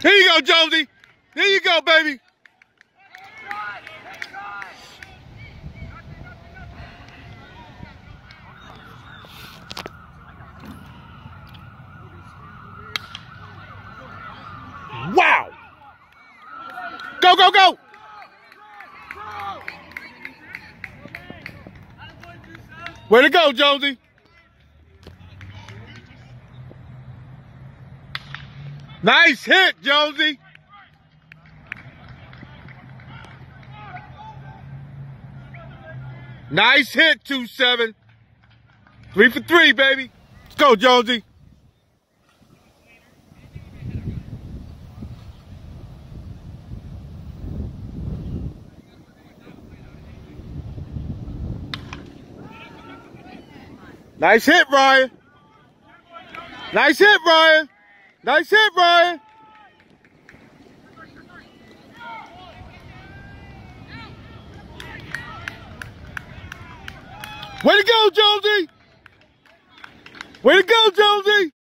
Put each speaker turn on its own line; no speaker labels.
Here you go, Jonesy. There you go, baby. Wow. Go, go, go. Way to go, Jonesy. Nice hit, Jonesy. Nice hit, 2-7. 3 for 3, baby. Let's go, Jonesy. Nice hit, Ryan. Nice hit, Ryan. Nice hit, Ryan. Way to go, Jonesy. Way to go, Jonesy.